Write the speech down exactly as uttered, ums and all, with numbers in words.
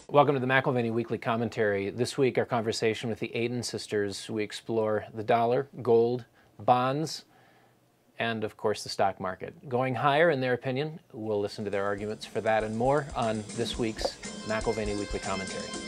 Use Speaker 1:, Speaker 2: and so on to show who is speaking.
Speaker 1: Welcome to the McAlvany Weekly Commentary. This week, our conversation with the Adens sisters. We explore the dollar, gold, bonds, and of course the stock market. Going higher in their opinion. We'll listen to their arguments for that and more on this week's McAlvany Weekly Commentary.